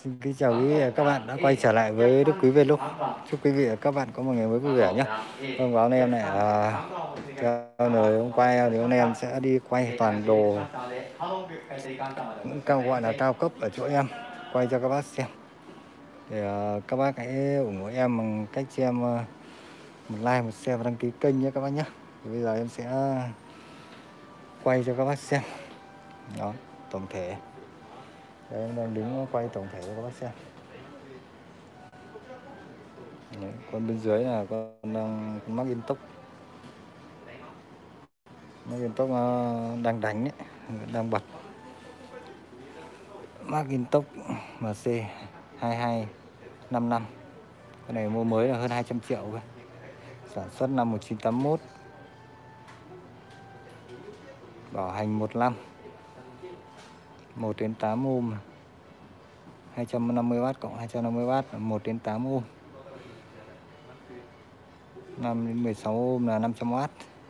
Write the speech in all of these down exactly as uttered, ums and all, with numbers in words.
Xin kính chào quý vị và các bạn đã quay trở lại với Đức Quý Vlog. Chúc quý vị và các bạn có một ngày mới vui vẻ nhé. Vâng, và hôm nay em này à, theo lời hôm qua thì hôm nay em sẽ đi quay toàn đồ cũng cao gọi là cao cấp ở chỗ em, quay cho các bác xem. Thì à, các bác hãy ủng hộ em bằng cách cho em à, một like, một share và đăng ký kênh nhé các bác nhé. Thì bây giờ em sẽ quay cho các bác xem. Đó, tổng thể. Đây, em đang đứng quay tổng thể cho các bác xem. Đấy, con bên dưới là con đang con McIntosh McIntosh đang đánh ấy, đang bật McIntosh em xê hai hai năm năm. Cái này mua mới là hơn hai trăm triệu cơ. Sản xuất năm một nghìn chín trăm tám mươi mốt. Bảo hành một năm. một đến tám ohm. hai trăm năm mươi oát cộng hai trăm năm mươi oát là một đến tám ohm. năm đến mười sáu ohm là năm trăm oát.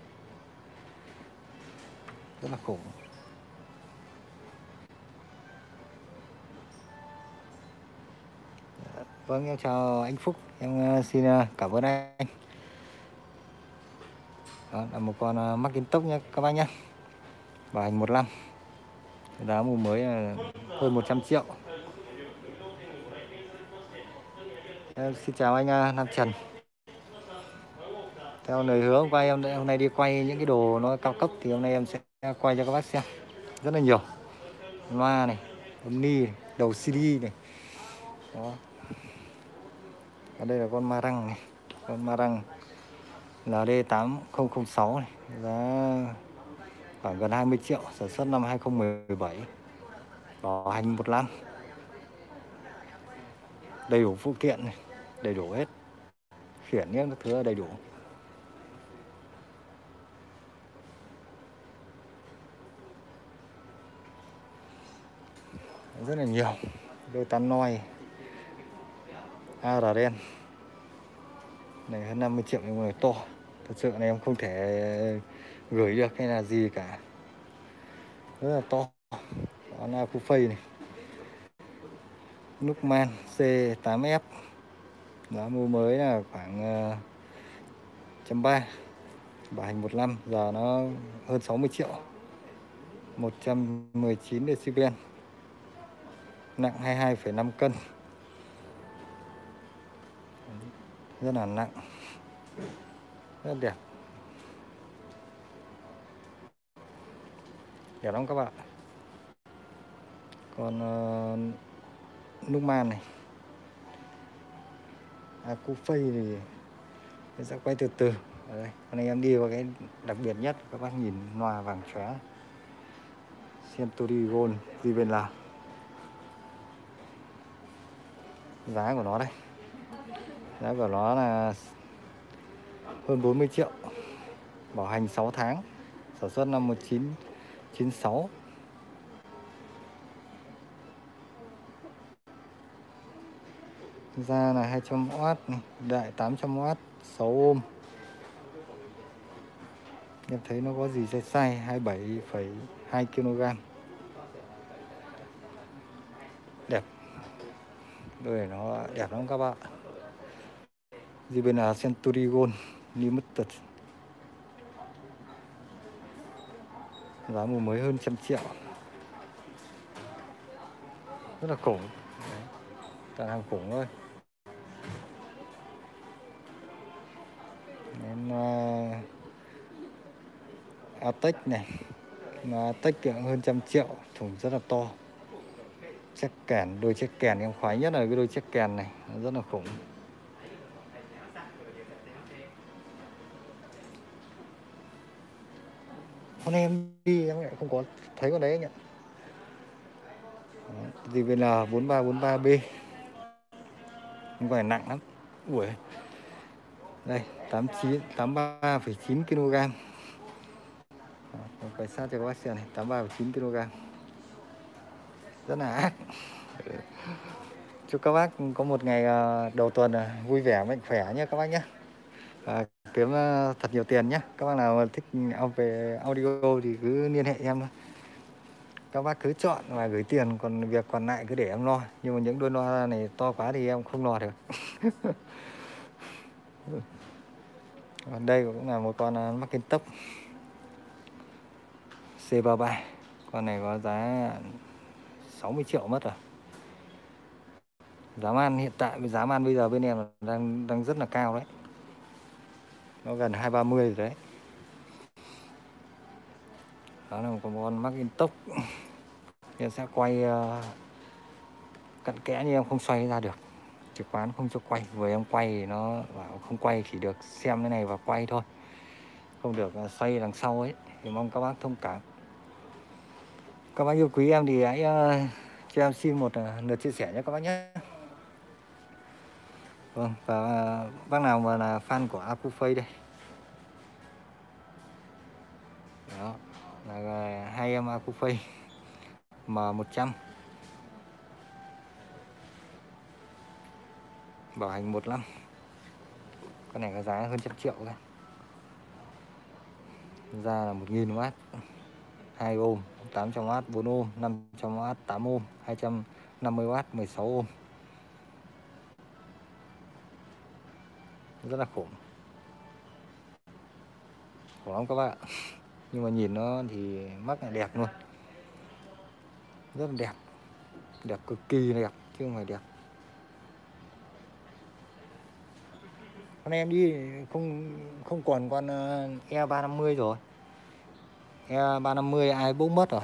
Rất là khủng. Vâng, em chào anh Phúc, em xin cảm ơn anh. Đó là một con McIntosh nhé các bác nhé. Bảo hành một năm. Giá mua mới là hơn một trăm triệu. Em xin chào anh Nam Trần. Theo lời hứa hôm qua em hôm nay đi quay những cái đồ nó cao cấp thì hôm nay em sẽ quay cho các bác xem rất là nhiều. Loa này, ống ni này, đầu xê đê này. Đó. Ở đây là con Marang này, con Marang L D tám không không sáu này, giá khoảng gần hai mươi triệu, sản xuất năm hai không một bảy. Bảo hành một năm. Đầy đủ phụ kiện này, đầy đủ hết. Khiển những các thứ đầy đủ. Rất là nhiều. Đôi tán noi a rờ đen này hơn năm mươi triệu nhưng mà to. Thật sự này em không thể gửi được hay là gì cả. Rất là to. Đó là khu phây này. Nukman C tám F. Giá mua mới là khoảng uh, trăm ba. Bảo hành một năm, giờ nó hơn sáu mươi triệu. một trăm mười chín decibel. Nặng hai mươi hai phẩy năm cân. Rất là nặng. Rất đẹp. Đẹp lắm các bạn. Còn uh, Nukman này, Acufay thì mình sẽ quay từ từ. Ở đây, hôm nay em đi vào cái đặc biệt nhất, các bác nhìn loa vàng chóe Century Gold gì bên Lào. Giá của nó đây, giá của nó là hơn bốn mươi triệu. Bảo hành sáu tháng. Sản xuất năm một nghìn chín trăm chín mươi sáu. Ra là hai trăm oát, đại tám trăm oát, sáu ohm. Em thấy nó có gì sai sai, hai mươi bảy phẩy hai ki lô gam. Đẹp. Đôi này nó đẹp lắm các bạn. Gì bên là Century Gold Limited. Giá mua mới hơn trăm triệu. Rất là khủng. Toàn hàng khủng thôi. Nên uh, Atech này, mà Atech kiểu hơn trăm triệu, thùng rất là to. Chiếc kèn, đôi chiếc kèn em khoái nhất là cái đôi chiếc kèn này, nó rất là khủng. Hôm nay em đi em lại không có thấy con đấy nhỉ. Gì bên là bốn ba bốn ba B. Không phải nặng lắm. Ui. Đây, tám mươi chín, tám mươi ba phẩy chín ki lô gam. Quay sát cho các bác xem này, tám mươi ba phẩy chín ki lô gam. Rất là ác. Chúc các bác có một ngày đầu tuần vui vẻ, mạnh khỏe nhé các bác nhé. À, kiếm thật nhiều tiền nhé. Các bác nào thích về audio thì cứ liên hệ em thôi. các bác cứ chọn và gửi tiền, còn việc còn lại cứ để em lo. Nhưng mà những đôi loa này to quá thì em không lo được. Còn đây cũng là một con Macintosh C ba ba. Con này có giá sáu mươi triệu mất rồi. Giá man hiện tại với giá man bây giờ bên em đang đang rất là cao đấy. Nó gần hai ba mươi rồi đấy. Đó là một con Macintosh. Em sẽ quay uh, cặn kẽ, nhưng em không xoay ra được. Trực quán không cho quay. Vừa em quay thì nó bảo không quay, chỉ được xem cái này và quay thôi, không được uh, xoay đằng sau ấy. Thì mong các bác thông cảm. Các bác yêu quý em thì hãy uh, cho em xin một uh, lượt chia sẻ nhé các bác nhé. Vâng, và uh, bác nào mà là fan của Acufay đây. Đó, là uh, hai em Acufay M một trăm, bảo hành một năm. Con này có giá hơn trăm triệu cơ. Ra là một nghìn oát, hai ôm, tám trăm oát, bốn ôm, năm trăm oát, tám ôm, hai trăm năm mươi oát, mười sáu ôm. Rất là khủng. Khủng lắm các bạn. Nhưng mà nhìn nó thì mắt là đẹp luôn. Rất là đẹp. Đẹp cực kỳ đẹp, chứ không phải đẹp. Con em đi không không còn con E ba năm mươi rồi. E ba năm mươi ai bốc mất rồi.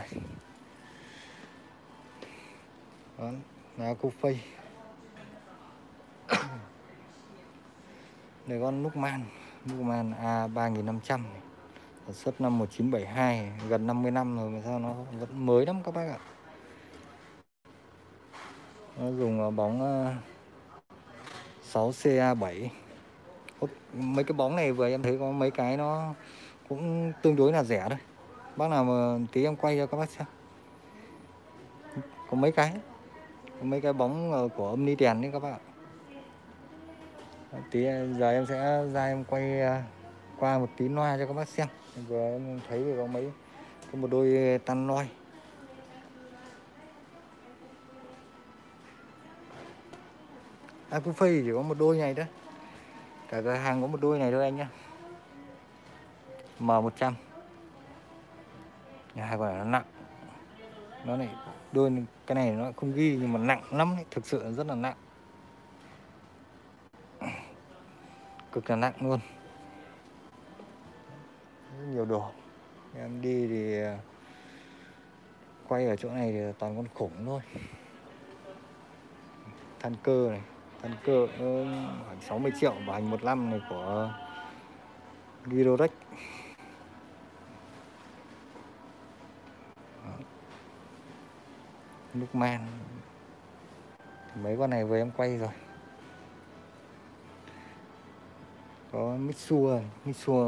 Đó là Acufay. Đây con Nukman, Nukman A ba nghìn năm trăm, sản xuất năm một nghìn chín trăm bảy mươi hai, gần năm mươi năm rồi mà sao nó vẫn mới lắm các bác ạ. Nó dùng bóng sáu C A bảy. Mấy cái bóng này vừa em thấy có mấy cái nó cũng tương đối là rẻ thôi. Bác nào mà tí em quay cho các bác xem. Có mấy cái có mấy cái bóng của âm ni đèn đấy các bác ạ. Tí giờ em sẽ ra em quay qua một tí loa cho các bác xem. Vừa em thấy có mấy có một đôi tan loa. Acufay chỉ có một đôi này thôi. Cả cửa hàng có một đôi này thôi anh nhá. M một trăm. Hai con này nó nặng. Nó này đôi cái này nó không ghi nhưng mà nặng lắm ấy. Thực sự rất là nặng. Cực là nặng luôn. Rất nhiều đồ. Em đi thì quay ở chỗ này thì toàn con khủng thôi. Than cơ này, than cơ khoảng sáu mươi triệu, bảo hành một năm này của Girodex. Nukman. Mấy con này vừa em quay rồi. Có Mitsua, Mitsua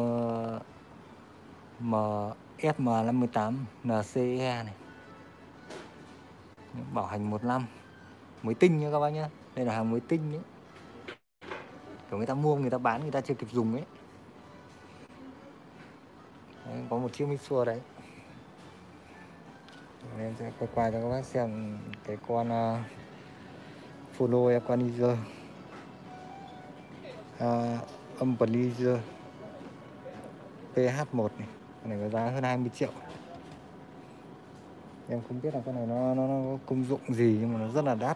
M S M năm mươi tám N C E này. Bảo hành một năm. Mới tinh nha các bác nhá. Đây là hàng mới tinh nhé. Kiểu người ta mua, người ta bán, người ta chưa kịp dùng ấy. Đấy, có một chiếc Mitsua đấy. Em sẽ quay qua cho các bác xem cái con uh, Follow Equalizer, uh, Amplifier P H một này. Con này có giá hơn hai mươi triệu. Em không biết là con này nó, nó, nó có công dụng gì, nhưng mà nó rất là đắt.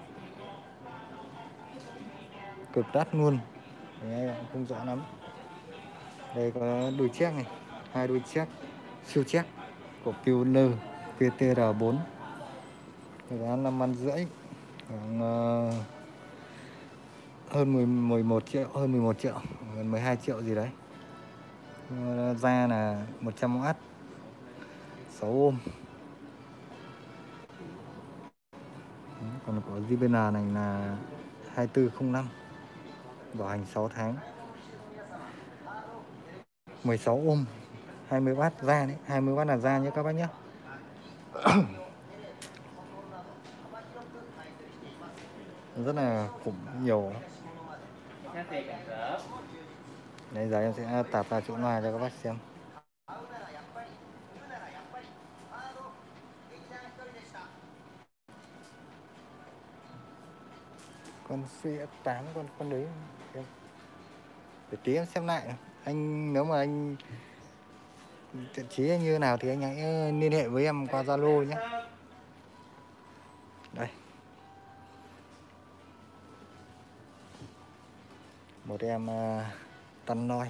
Cực đắt luôn. Đấy, không rõ lắm. Đây có đôi check này, hai đôi check siêu check của Pioneer P T R bốn. Giá năm ăn rưỡi, khoảng uh, hơn mười một triệu, hơn mười một triệu, gần mười hai triệu gì đấy. Da là một trăm oát, sáu ôm. Còn của J B L này là hai tư không năm, bảo hành sáu tháng, mười sáu ôm, hai mươi oát da đấy, hai mươi oát là da nhé các bác nhé. Rất là khủng, nhiều. Đây giờ em sẽ tạp vào chỗ ngoài cho các bác xem. Con xê ét tám, con con đấy em để tí em xem lại. Anh nếu mà anh thiện chí như nào thì anh hãy liên hệ với em qua Zalo nhé. Đây, một em uh, tăn noi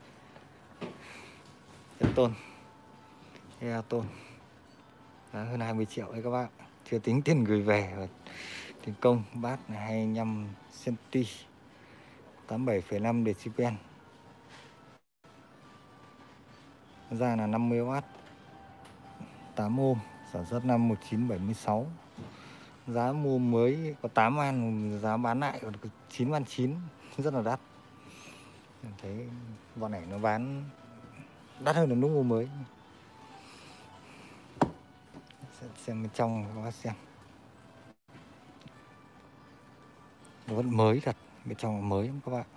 tôn e tôn giá hơn hai mươi triệu đấy các bạn, chưa tính tiền gửi về và tiền công. Bát là hai mươi lăm xăng-ti-mét, tám mươi bảy phẩy năm decibel, ra là năm mươi oát, tám ôm, sản xuất năm một nghìn chín trăm bảy mươi sáu. Giá mua mới có tám van, giá bán lại còn chín van chín, rất là đắt. Em thấy bọn này nó bán đắt hơn là lúc mua mới. Xem, xem bên trong các bác xem, nó vẫn mới thật, bên trong là mới lắm các bạn.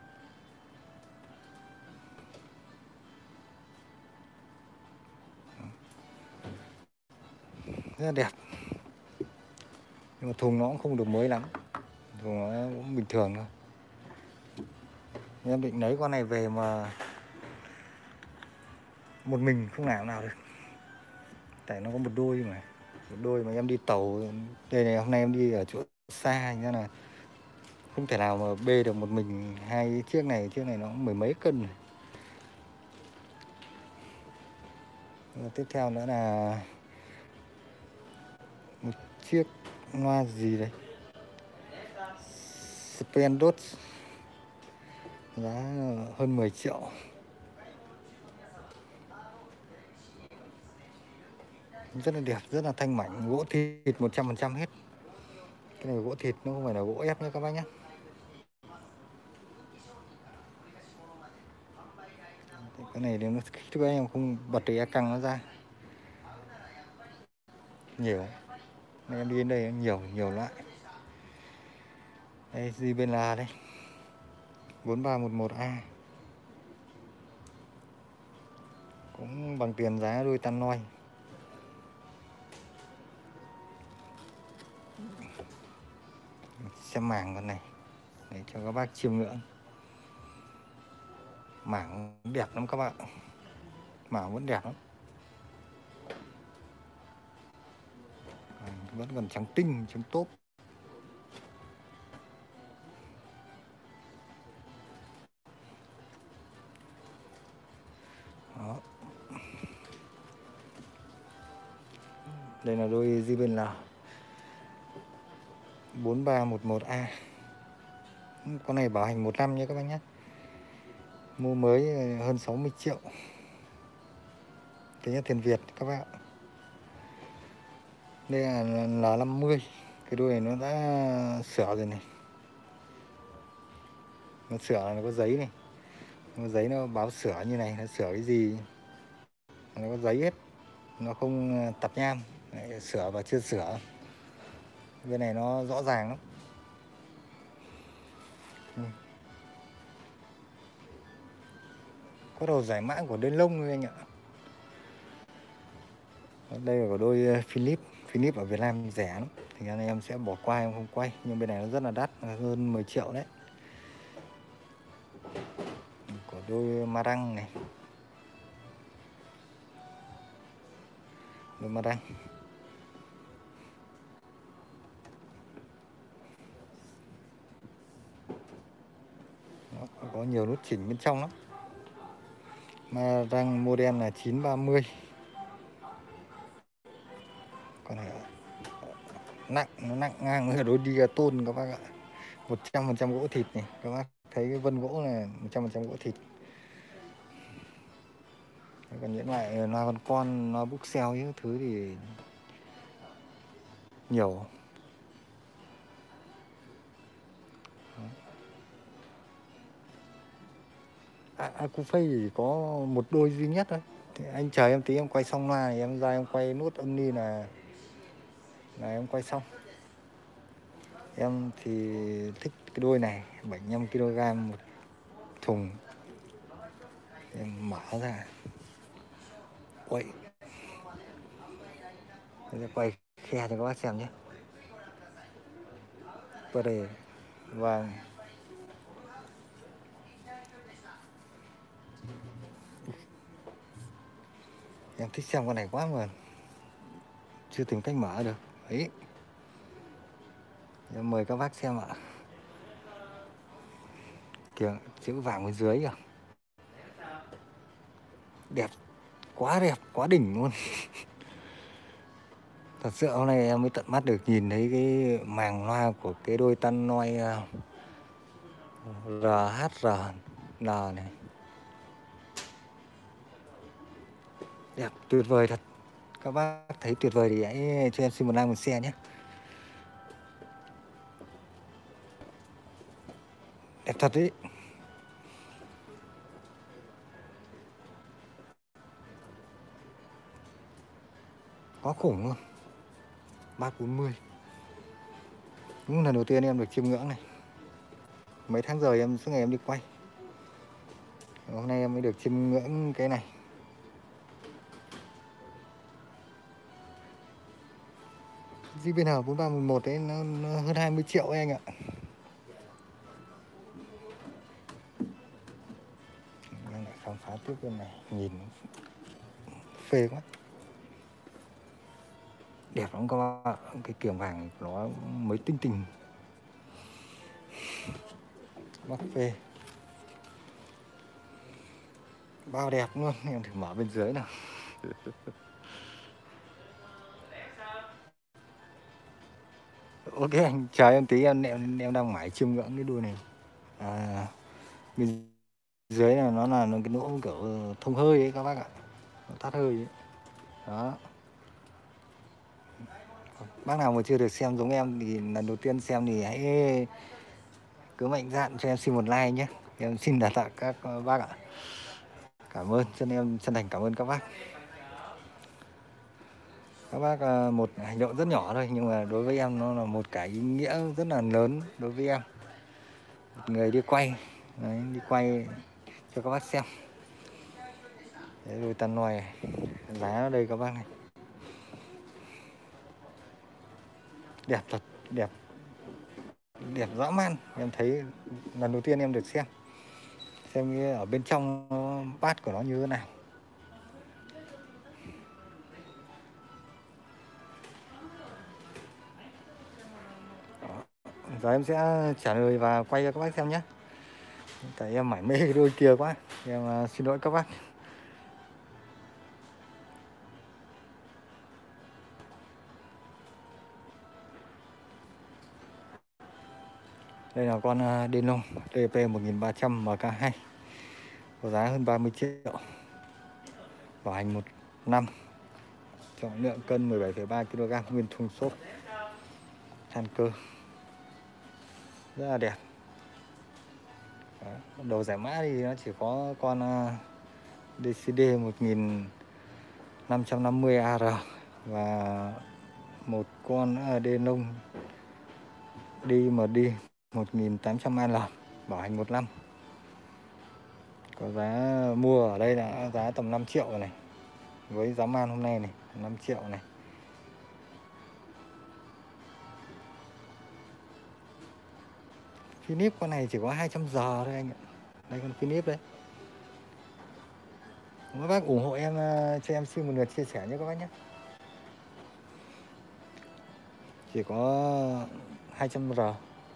Rất là đẹp, nhưng mà thùng nó cũng không được mới lắm, thùng nó cũng bình thường thôi. Em định lấy con này về mà một mình không làm nào được, tại nó có một đôi mà một đôi mà em đi tàu đây này, hôm nay em đi ở chỗ xa nên là không thể nào mà bê được một mình hai chiếc này. Chiếc này nó cũng mười mấy cân này. Và tiếp theo nữa là một chiếc loa gì đấy, Spendot, giá hơn mười triệu. Rất là đẹp, rất là thanh mảnh, gỗ thịt một trăm phần trăm hết. Cái này gỗ thịt, nó không phải là gỗ ép nữa các bác nhé. Cái này nếu nó khi các em không bật cái e căng nó ra nhiều. Nên em đi đến đây nhiều nhiều loại. Đây gì bên là đây bốn ba một một A, cũng bằng tiền giá đôi tăn noi. Xem mảng con này để cho các bác chiêm ngưỡng. Mảng đẹp lắm các bạn, mảng vẫn đẹp lắm, vẫn còn trắng tinh, trắng tốt. Đó. Đây là đôi di bên là bốn ba một một A. Con này bảo hành một năm nha các bác nhé. Mua mới hơn sáu mươi triệu. Tính là tiền Việt các bác ạ. Đây là là năm mươi. Cái đôi này nó đã sửa rồi này. Nó sửa là nó có giấy này. Nó giấy nó báo sửa như này, nó sửa cái gì nó có giấy hết, nó không tạp nham. Đấy, sửa và chưa sửa. Bên này nó rõ ràng lắm. Ừ. Có đầu giải mã của đên lông thôi anh ạ. Đây là của đôi Philip. Philip ở Việt Nam rẻ lắm, thì anh em sẽ bỏ qua, em không quay. Nhưng bên này nó rất là đắt, hơn mười triệu đấy. Của đôi Marang này, đôi Marang. Đó, có nhiều nút chỉnh bên trong lắm. Marang model là chín ba mươi. Con này nặng, nó nặng ngang với đôi Diaton các bác ạ. một trăm phần trăm gỗ thịt này, các bác thấy cái vân gỗ này một trăm phần trăm gỗ thịt. Còn những loại loa con con, loa Buxell những thứ thì nhiều. À, Acufay thì có một đôi duy nhất thôi. Thì anh chờ em tí, em quay xong loa này em ra em quay nút âm ni là là em quay xong. Em thì thích cái đôi này, bảy mươi lăm ki lô gam một thùng. Em mở ra. Ui. Em sẽ quay khe cho các bác xem nhé. Vào đây. Vâng. Em thích xem con này quá mà chưa tìm cách mở được. Ấy. Em mời các bác xem ạ. Kìa, chữ vàng bên dưới kìa. Đẹp, quá đẹp, quá đỉnh luôn. Thật sự hôm nay em mới tận mắt được nhìn thấy cái màng loa của cái đôi tân noi rờ hát rờ en này. Đẹp, tuyệt vời thật. Các bác thấy tuyệt vời thì hãy cho em xin một like, một share nhé. Đẹp thật đấy. Quá khủng luôn. ba bốn mươi. Đúng lần đầu tiên em được chiêm ngưỡng này. Mấy tháng rồi em suốt ngày em đi quay. Hôm nay em mới được chiêm ngưỡng cái này. gi bê en bốn ba một một ấy nó, nó hơn hai mươi triệu ấy anh ạ. Em lại khám phá tiếp bên này, nhìn phê quá. Đẹp lắm các bạn, cái kiềng vàng nó mới tinh tình. Bác phê. Bao đẹp luôn, em thử mở bên dưới nào. Ok anh, chờ em tí, em em, em đang mãi chiêm ngưỡng cái đuôi này. À, bên dưới này nó là nó cái lỗ kiểu thông hơi ấy các bác ạ, nó tắt hơi ấy. Đó. Bác nào mà chưa được xem giống em thì lần đầu tiên xem thì hãy cứ mạnh dạn cho em xin một like nhé. Em xin đà tạ các bác ạ. Cảm ơn, chân em chân thành cảm ơn các bác. Các bác một hành động rất nhỏ thôi nhưng mà đối với em nó là một cái ý nghĩa rất là lớn đối với em. Một người đi quay, đấy, đi quay cho các bác xem. Đấy, rồi tàn nòi giá ở đây các bác này. Đẹp thật, đẹp. Đẹp dã man, em thấy lần đầu tiên em được xem. Xem ở bên trong bát của nó như thế nào. Giờ em sẽ trả lời và quay cho các bác xem nhé. Tại em mải mê cái đôi kia quá. Em xin lỗi các bác. Đây là con Denon tê pê một nghìn ba trăm M K hai. Có giá hơn ba mươi triệu. Bảo hành một năm. Trọng lượng cân mười bảy phẩy ba ki lô gam, nguyên thùng xốp. Than cơ. Rất là đẹp. Đó. Đầu giải mã thì nó chỉ có con đê xê đê một nghìn năm trăm năm mươi A R và một con Denon đê em đê một nghìn tám trăm A L, bảo hành một năm. Có giá mua ở đây là giá tầm năm triệu rồi này. Với giá man hôm nay này, năm triệu này. Philip con này chỉ có hai trăm giờ thôi anh ạ. Đây con Philip đấy. Các bác ủng hộ em, cho em xin một lượt chia sẻ nhé các bác nhé. Chỉ có hai trăm giờ.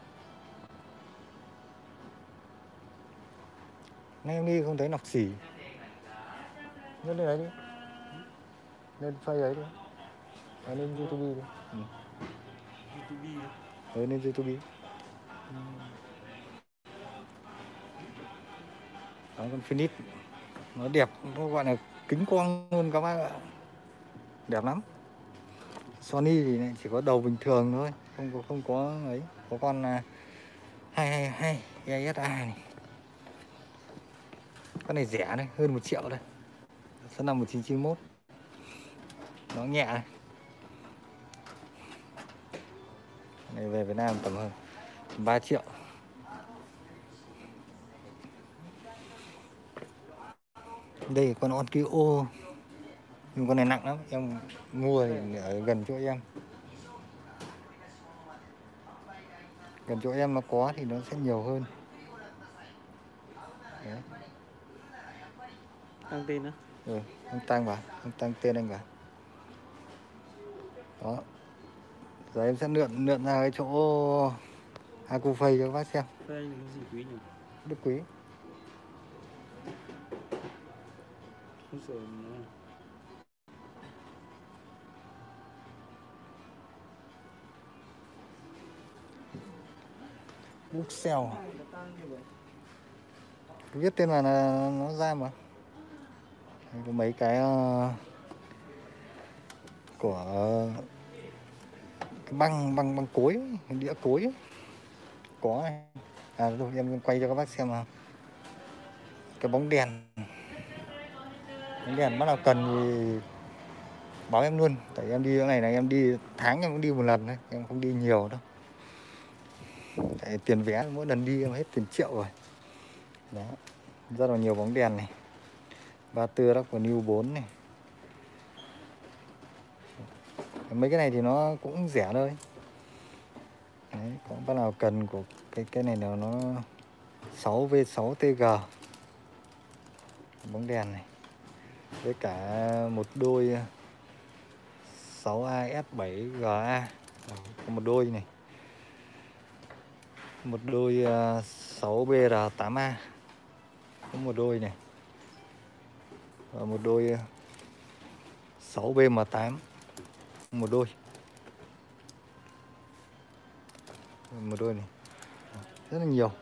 Nay em đi không thấy nọc xỉ. Lên đây đấy đi. Lên face ấy đi. À, lên YouTube đi. Ừ. YouTube. Ừ, lên YouTube. Ừ. Đó, con Phoenix nó đẹp, nó gọi là kính quang luôn các bác ạ. Đẹp lắm. Sony thì chỉ có đầu bình thường thôi, không có không có ấy. Có con hai hai hai E S A này. Con này rẻ này, hơn một triệu đây. Số năm một chín chín mốt. Nó nhẹ này. Này về Việt Nam tầm hơn ba triệu. Đây con Onkyo. Nhưng con này nặng lắm, em mua thì ở gần chỗ em. Gần chỗ em nó có thì nó sẽ nhiều hơn. Đấy. Tăng tên á? Ừ, anh tăng vào, anh tăng tên anh vào. Đó. Giờ em sẽ lượn lượn ra cái chỗ Acufay cho các bác xem. Phê anh là cái gì quý nhỉ? Đức Quý. Không sợ nó. Bruxelles. Viết tên vào là nó ra mà. Có mấy cái uh, của uh, cái băng băng băng cối, đĩa cối ấy. Có này. À rồi em quay cho các bác xem nào. Cái bóng đèn. Bóng đèn bắt nào cần thì báo em luôn. Tại em đi cái này này em đi tháng em cũng đi một lần thôi, em không đi nhiều đâu. Tại tiền vé mỗi lần đi em hết tiền triệu rồi. Đó. Rất là nhiều bóng đèn này. ba mươi tư Rock và New bốn này. Mấy cái này thì nó cũng rẻ thôi. Đấy, có bác nào cần của cái cái này nào nó sáu V sáu T G bóng đèn này, với cả một đôi sáu A S bảy G A, có một đôi này, một đôi sáu B R tám A, có một đôi này, và một đôi sáu B M tám, một đôi, một đôi này, rất là nhiều.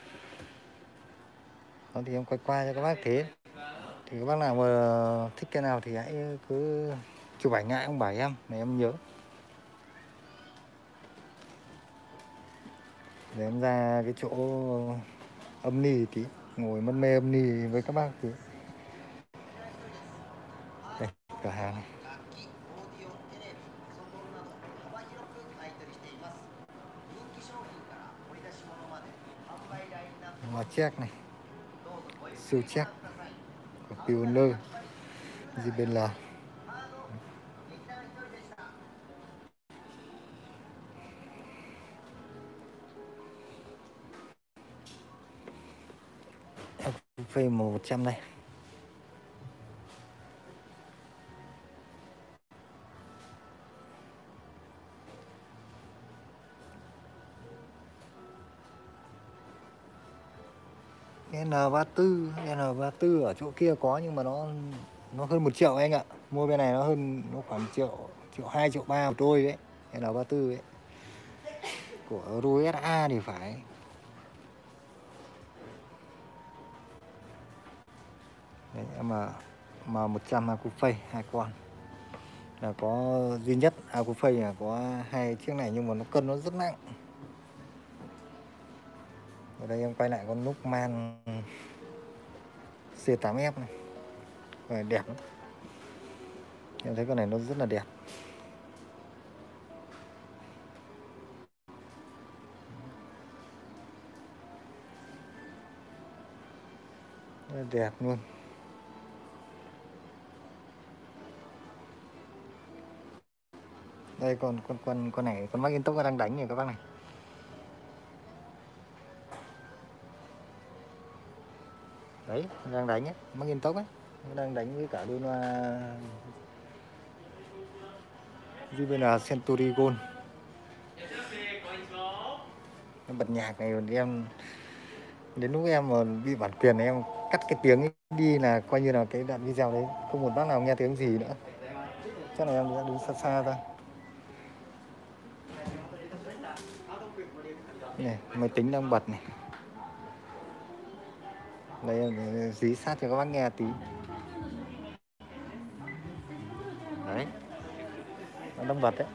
Đó thì em quay qua cho các bác thế. Thì các bác nào mà thích cái nào thì hãy cứ chụp ảnh ngại ông bảo em để em nhớ. Để em ra cái chỗ âm ni tí, ngồi mân mê âm ni với các bác tí. Đây, cửa hàng này. Hóa check này, siêu check của Pioneer, gì bên là phê một trăm đây. N ba mươi tư, N ba mươi tư ở chỗ kia có nhưng mà nó nó hơn một triệu anh ạ. Mua bên này nó hơn, nó khoảng triệu, triệu hai, triệu ba một đôi đấy. N ba mươi tư ấy. Của Euro ét a thì phải. Đấy, mà mà một trăm Acufay hai con. Là có duy nhất Acufay là có hai chiếc này nhưng mà nó cân nó rất nặng. Ở đây em quay lại con Nokman C tám F này. Con này đẹp lắm. Em thấy con này nó rất là đẹp. Rất là đẹp luôn. Đây con con con con này, con McIntosh đang đánh này các bác này. Đấy, đang đánh ấy, McIntosh ấy, nó đang đánh với cả đôi loa giê bê en Century Gold. Nó bật nhạc này em đến lúc em mà bị bản quyền này, em cắt cái tiếng ấy đi là coi như là cái đoạn video đấy không một bác nào nghe tiếng gì nữa. Chắc là em sẽ đứng xa xa ra. Này, máy tính đang bật này. Đây em dí sát cho các bác nghe tí. Đấy, nó đang bật đấy.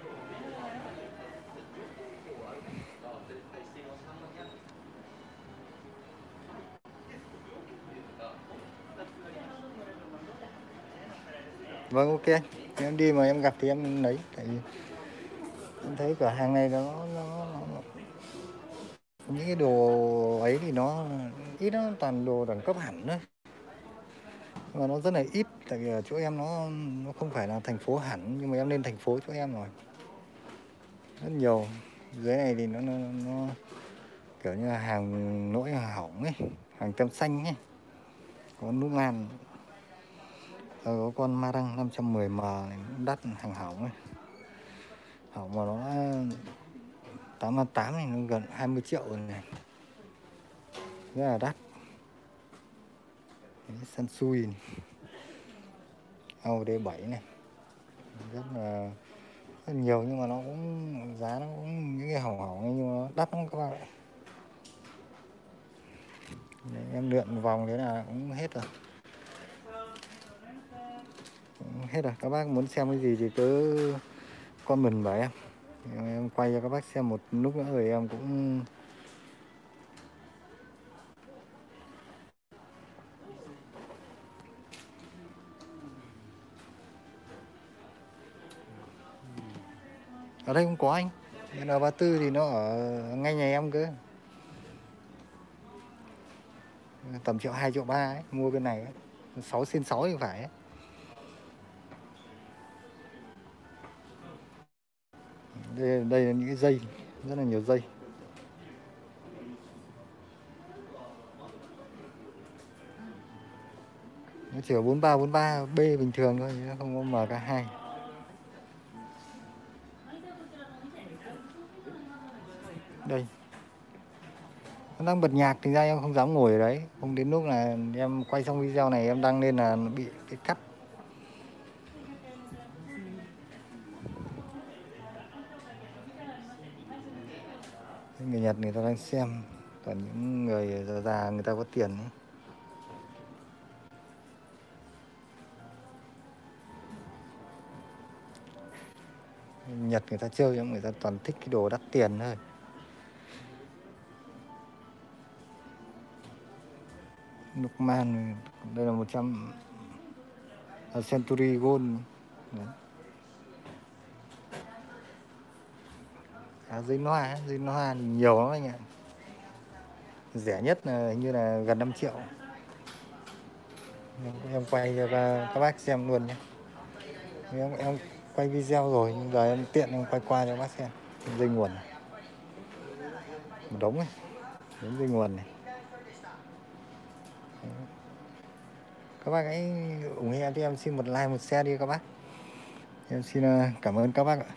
Vâng, ok. Em đi mà em gặp thì em lấy. Tại vì em thấy cửa hàng này nó, nó, nó những cái đồ ấy thì nó ít, nó toàn đồ đẳng cấp hẳn thôi. Mà nó rất là ít. Tại vì ở chỗ em nó nó không phải là thành phố hẳn, nhưng mà em lên thành phố chỗ em rồi. Rất nhiều. Dưới này thì nó, nó, nó kiểu như là hàng nỗi hỏng ấy, hàng tem xanh ấy, có nút man. Rồi có con Marang năm trăm mười M này, đắt, hàng hỏng ấy, hỏng mà nó tám mươi tám này, nó gần hai mươi triệu rồi này, rất là đắt. Sansui này, Audi bảy này, rất là rất nhiều, nhưng mà nó cũng giá nó cũng những cái hỏng hỏng ấy, nhưng mà nó đắt lắm các bạn ạ. Đấy, em lượn vòng thế là cũng hết rồi, cũng hết rồi. Các bác muốn xem cái gì thì cứ comment bảo em, em quay cho các bác xem một lúc nữa rồi em cũng ở đây không có anh. N ba mươi tư thì nó ở ngay nhà em cơ, tầm triệu hai triệu ba ấy, mua bên này ấy. sáu trên sáu thì phải ấy. Đây, đây là những cái dây, rất là nhiều dây. Nó chỉ có bốn ba bốn ba B bình thường thôi, nó không có M K hai. Đây, nó đang bật nhạc, thì ra em không dám ngồi ở đấy, không đến lúc là em quay xong video này em đăng lên là nó bị cái cắt. Người Nhật người ta đang xem, còn những người già già người ta có tiền ấy. Nhật người ta chơi, người ta toàn thích cái đồ đắt tiền thôi. Nukman, đây là một trăm là Century Gold. Đấy. À, dây loa, dây loa thì nhiều lắm anh ạ. Rẻ nhất là hình như là gần năm triệu. Em, em quay cho các, các bác xem luôn nhé. Em, em quay video rồi, nhưng giờ em tiện em quay qua cho các bác xem. Dây nguồn này, một đống này, đống dây nguồn này. Các bác hãy ủng hộ em cho em xin một like, một share đi các bác. Em xin cảm ơn các bác ạ.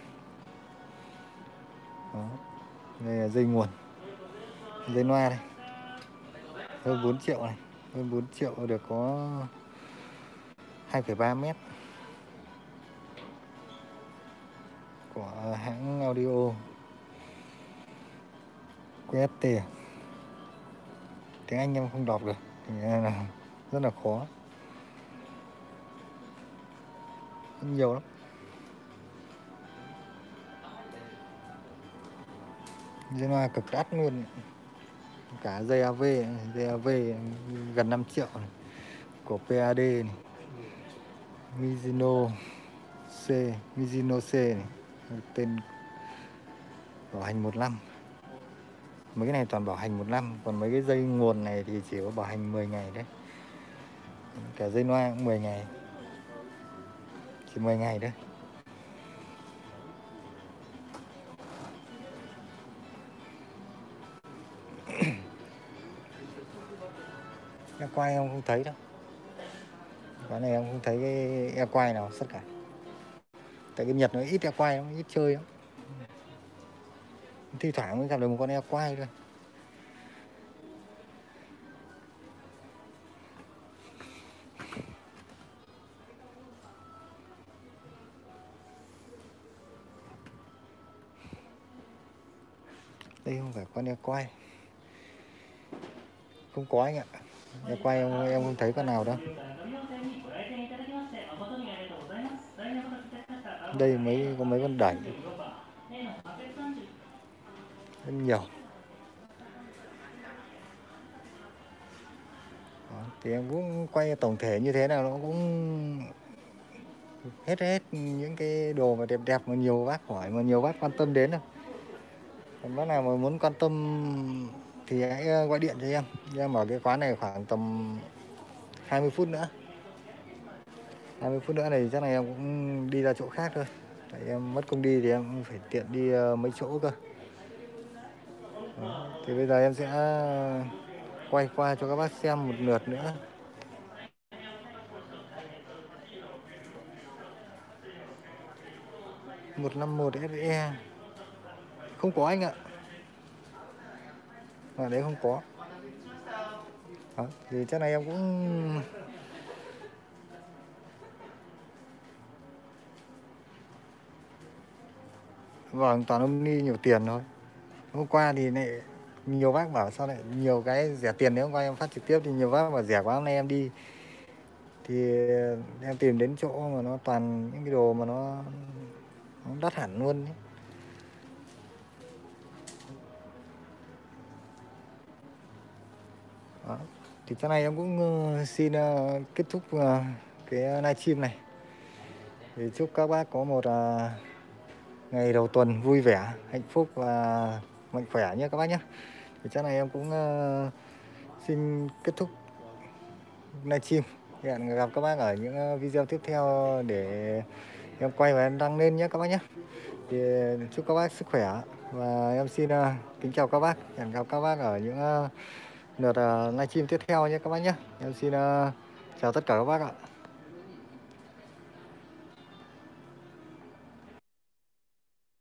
Đó. Đây là dây nguồn, dây loa đây, hơn bốn triệu này, hơn bốn triệu được có hai phẩy ba mét của hãng audio quy ét tê. Tiếng Anh em không đọc được thì là rất là khó, nhiều lắm. Dây loa cực đắt luôn, cả dây a vê, dây a vê gần năm triệu này, của pê a đê này, Mizuno C, Mizuno C này, tên bảo hành một năm. Mấy cái này toàn bảo hành một năm, còn mấy cái dây nguồn này thì chỉ có bảo hành mười ngày đấy. Cả dây loa cũng mười ngày, chỉ mười ngày thôi. Em quay em không thấy đâu, quán này em không thấy cái e quay nào tất cả. Tại cái Nhật nó ít e quay, nó ít chơi lắm. Thi thoảng mới gặp được một con e quay thôi. Đây không phải con e quay, không có anh ạ. E quay em, em không thấy con nào đâu. Đây mấy có mấy con đẩy rất nhiều. Đó, thì em cũng quay tổng thể như thế nào nó cũng hết hết những cái đồ mà đẹp đẹp mà nhiều bác hỏi, mà nhiều bác quan tâm đến đâu. Còn bác nào mà muốn quan tâm thì hãy gọi điện cho em. Em ở cái quán này khoảng tầm hai mươi phút nữa. hai mươi phút nữa này chắc là em cũng đi ra chỗ khác thôi. Tại em mất công đi thì em phải tiện đi mấy chỗ cơ. Đó. Thì bây giờ em sẽ quay qua cho các bác xem một lượt nữa. một năm một ét e không có anh ạ. Ở đấy không có. Đó. Thì chắc này em cũng vâng, toàn ông đi nhiều tiền thôi. Hôm qua thì lại nhiều bác bảo sao lại nhiều cái rẻ tiền, nếu hôm qua em phát trực tiếp thì nhiều bác bảo rẻ quá, hôm nay em đi thì em tìm đến chỗ mà nó toàn những cái đồ mà nó, nó đắt hẳn luôn ấy. Đó. Thì cái này em cũng uh, xin uh, kết thúc uh, cái livestream này. Thì chúc các bác có một uh, ngày đầu tuần vui vẻ, hạnh phúc và mạnh khỏe nhé các bác nhé. Thì chắc này em cũng uh, xin kết thúc livestream. Hẹn gặp các bác ở những video tiếp theo để em quay và em đăng lên nhé các bác nhé. Thì chúc các bác sức khỏe và em xin uh, kính chào các bác. Hẹn gặp các bác ở những uh, lượt uh, livestream tiếp theo nhé các bác nhé. Em xin uh, chào tất cả các bác ạ.